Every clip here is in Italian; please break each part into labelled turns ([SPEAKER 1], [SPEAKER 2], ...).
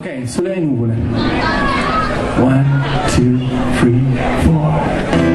[SPEAKER 1] Ok, sulle nuvole. 1, 2, 3, 4.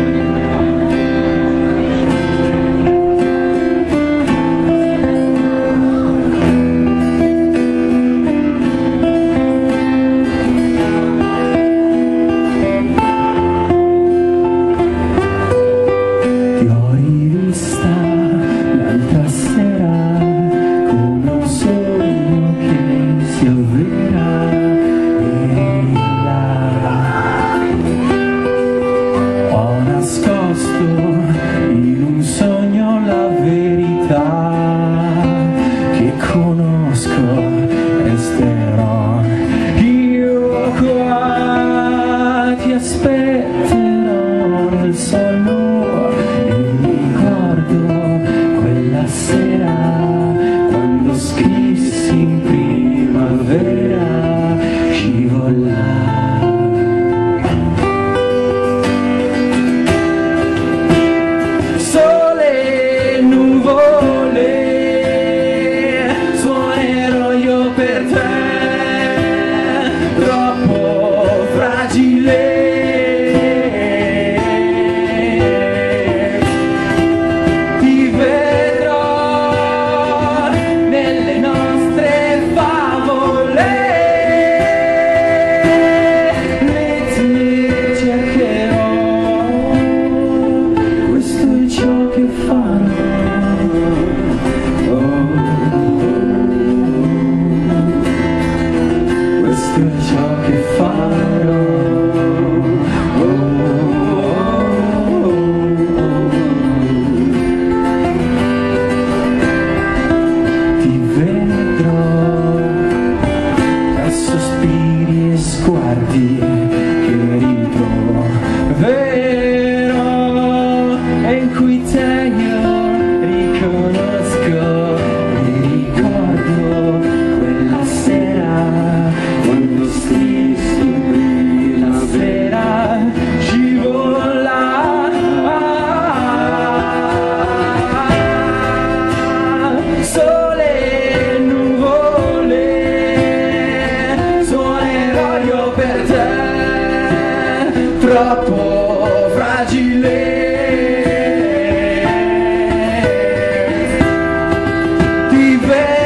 [SPEAKER 1] In un sogno la verità che conosco resterò. Io qua ti aspetterò nel sonno e ricordo quella sera quando scrissi in primavera scivolare. Ciò che farò, ti vedrò tra sospiri e sguardi che ritroverò e in cui te io riconosco e ricordo quella sera quando strissi la sera scivola. Sole, nuvole, suonerò io per te, troppo fragile. Ti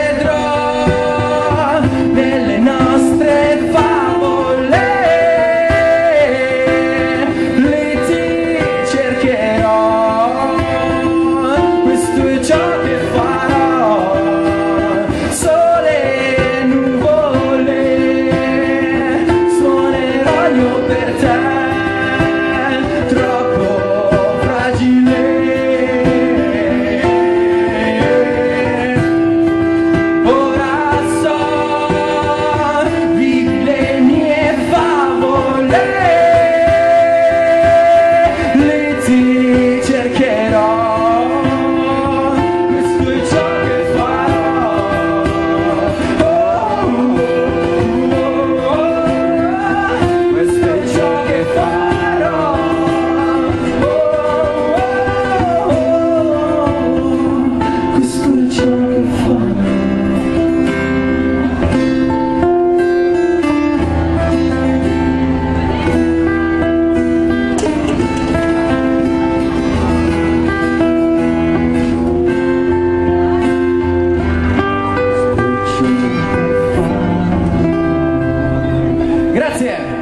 [SPEAKER 1] vedrò nelle nostre favole, lì ti cercherò, questo è ciò che farò. Sole, nuvole, suonerò io per te, troppo fragile. Grazie.